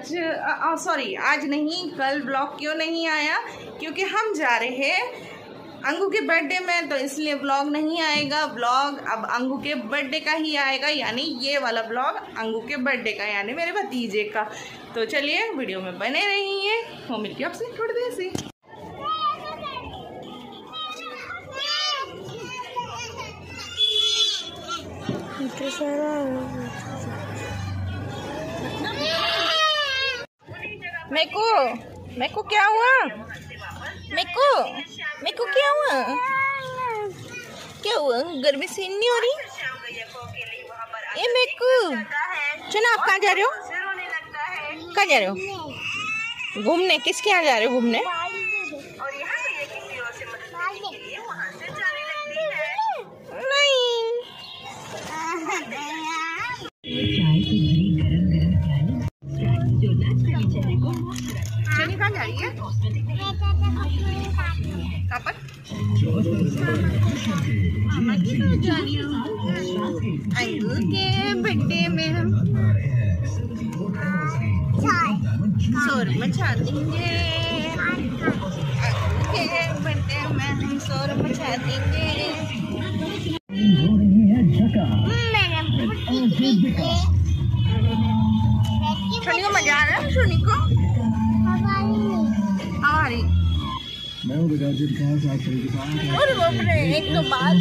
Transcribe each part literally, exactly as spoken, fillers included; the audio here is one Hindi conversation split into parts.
आज सॉरी आज नहीं कल ब्लॉग क्यों नहीं आया, क्योंकि हम जा रहे हैं अंगू के बर्थडे में, तो इसलिए ब्लॉग नहीं आएगा। ब्लॉग अब अंगू के बर्थडे का ही आएगा, यानी ये वाला ब्लॉग अंगू के बर्थडे का, यानी मेरे भतीजे का। तो चलिए वीडियो में बने रहिए, वो मिलके आपसे थोड़ी देर से। मेको मेको क्या हुआ? मेको मेको क्या हुआ? क्या हुआ? गर्मी सीन नहीं हो रही? ए मेको, चलो आप कहाँ जा रहे हो? कहाँ जा रहे हो? घूमने? किसके यहाँ जा रहे हो घूमने? चली कहाँ जा रही है? कापर? जा रही हूँ अंगू के बर्थडे में, हम शोर मचा देंगे। अंगू के बर्थडे में हम शोर मचा देंगे। सोनी को मजा आ रहा है? सोनी को हमारी और बाप रे, एक तो बात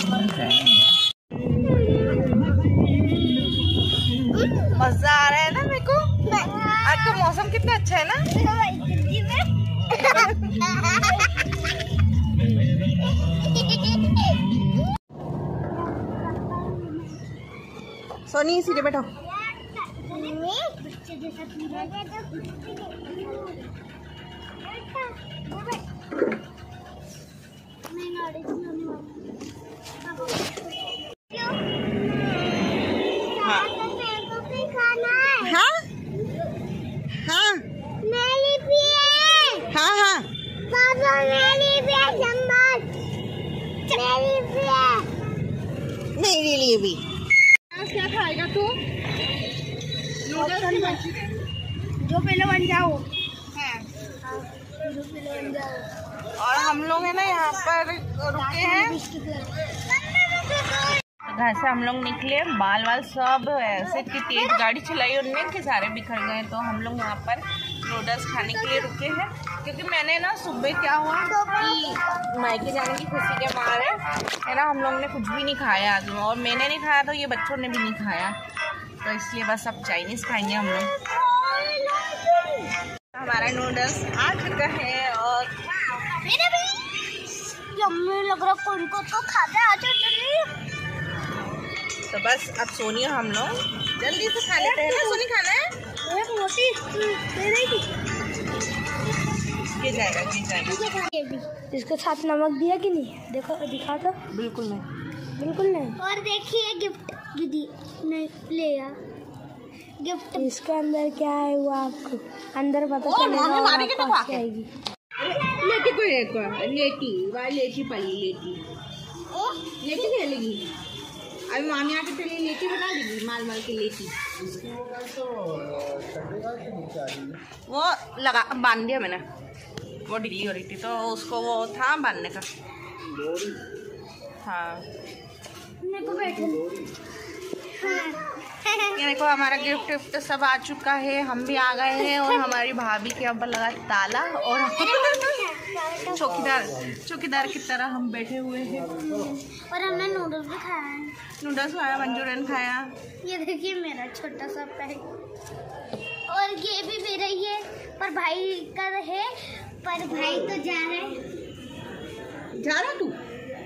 मजा आ रहा है ना मेरे को। आज का मौसम कितना अच्छा है ना। सोनी सीधे बैठो। हाँ हाँ हाँ मेरी भी है। हाँ हाँ पापा मेरी भी है। चम्मच मेरी भी है। मेरे लिए भी। क्या खाएगा तू? जो पहले बन जाओ। हाँ। जो पहले बन जाओ। और हम लोग है ना यहाँ पर रुके हैं। घर से हम लोग निकले, बाल वाल सब ऐसे की तेज गाड़ी चलाई उनने कि सारे बिखर गए। तो हम लोग यहाँ पर नूडल्स खाने के लिए रुके हैं, क्योंकि मैंने ना सुबह क्या हुआ कि मायके जाने की खुशी के मारे है ना हम लोग ने कुछ भी नहीं खाया आज, और मैंने नहीं खाया तो ये बच्चों ने भी नहीं खाया, तो इसलिए बस अब चाइनीज खाएंगे हम लोग। हमारा नूडल्स आ चुका है और मेरे भी यम्मी लग रहा है, उनको तो खाते आ जल्दी। तो बस अब सोनी हम लोग जल्दी से खा लेते हैं ना। सोनी खाना है? एक मोटी के जाएगा के जाएगा। इसके साथ नमक दिया कि नहीं? देखो दिखा तो। बिल्कुल नहीं, बिल्कुल नहीं। और देखिए गिफ्ट भी नहीं ले आ गिफ्ट। इसके अंदर क्या है वो आपको अंदर पता चलेगा। लेटी को एक लेटी वाली लेटी पली लेटी लेटी खेलेगी। अभी मामी आके पहले लेटी बना देगी, माल माल की लेटी। वो लगा बांध दिया मैंने, वो ढीली हो रही थी तो उसको वो था बांधने का। हाँ ये देखो हमारा गिफ्ट विफ्ट सब आ चुका है, हम भी आ गए हैं और हमारी भाभी के ऊपर लगा ताला और चौकीदार चौकीदार की तरह हम बैठे हुए हैं। और हमने नूडल्स भी खाया है। नूडल्स खाया, मंचूरियन खाया। ये देखिए मेरा छोटा सा पैक, और ये भी मेरा ही है पर भाई का है, पर भाई तो जा रहे हैं। जा रहा तू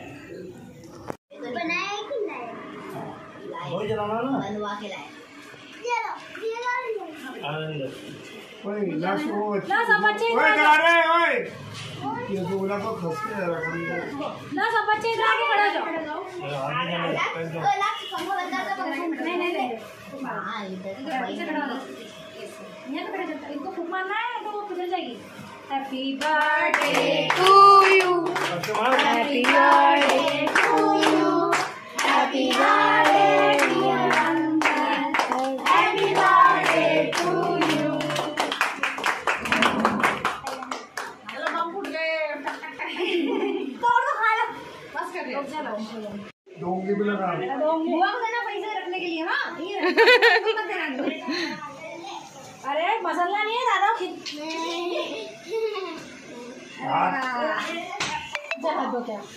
बनाया कि नहीं? वही जलाना ना, बनवा के लाए। ये लो, ये लो। आनंद ओए लाश वो ना सब बच्चे ओए करा रे ओए ये तो बोला तो खस के जरा करी ना सब बच्चे इधर आके खड़ा जाओ। ओ लाश कम बंदा तो नहीं नहीं नहीं हां इधर से खड़ा हो, यहां पे खड़ा जाओ। इनको फूक मारना है तो वो पिघल जाएगी। Happy birthday to you, happy birthday to you, happy birthday dear uncle, happy birthday to you, अरे मसाला नहीं है दादा जहाँ दो क्या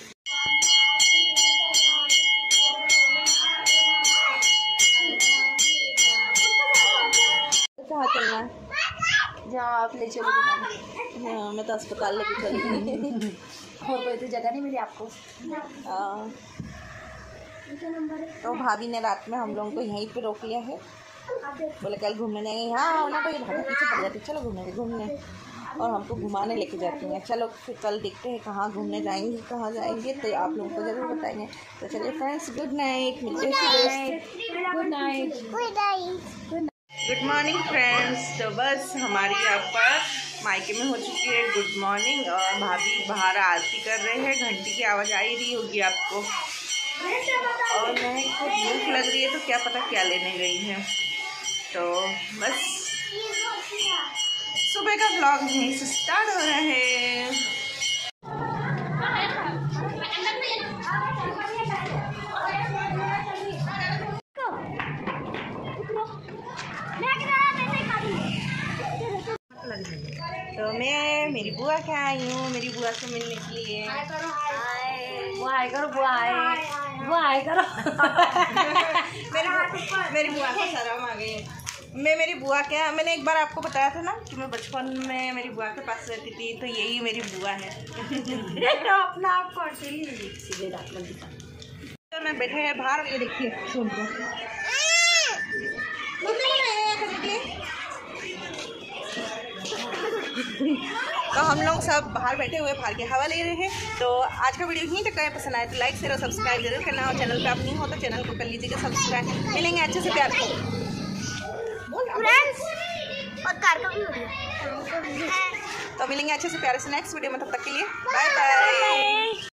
कहाँ चलना है? जहाँ आप ले चलो। हाँ मैं तो अस्पताल लेके चलूँगी। और कोई तो जगह नहीं मिली आपको? हाँ तो भाभी ने रात में हम लोगों को यहीं पे रोक लिया है, बोले कल घूमने जाएंगे। हाँ ना तो ये भाभी पीछे पड़ जाती, चलो घूमने घूमने और हमको घुमाने लेके जाती हैं। चलो फिर कल देखते हैं कहाँ घूमने जाएंगे, कहाँ जाएंगे तो आप लोगों को ज़रूर बताएंगे। तो चलिए फ्रेंड्स, गुड नाइट, मिलते हैं। Good night. Good night. Good morning friends. तो बस हमारी यहाँ पर मायके में हो चुकी है गुड मॉर्निंग और भाभी बाहर आरती कर रहे हैं। घंटी की आवाज़ आ ही रही होगी आपको। और मैं को भूख लग रही है तो क्या पता क्या लेने गई है। तो बस सुबह का व्लॉग यहीं से स्टार्ट हो रहा है। तो मैं मेरी बुआ के आई हूँ, मेरी बुआ से मिलने के लिए। बुआ आए करो, बुआ आए, बुआ आए करो। मेरी मेरी बुआ को शर्म आ गई। मैं मेरी बुआ क्या मैंने एक बार आपको बताया था ना कि मैं बचपन में मेरी बुआ के पास रहती थी, तो यही मेरी बुआ है। तो अपना आप कौन सीधे रात में दिखा। तो मैं बैठे हैं बाहर, ये देखिए सुन लो। तो हम लोग सब बाहर बैठे हुए बाहर की हवा ले रहे हैं। तो आज का वीडियो यहीं तक अगर पसंद आए तो लाइक शेयर और सब्सक्राइब जरूर करना, और चैनल पे आप नहीं हो तो चैनल को कर लीजिएगा सब्सक्राइब। मिलेंगे अच्छे से प्यार और कार का भी हो गया। तो मिलेंगे अच्छे से प्यारे से नेक्स्ट वीडियो में। तब तक के लिए बाय बाय।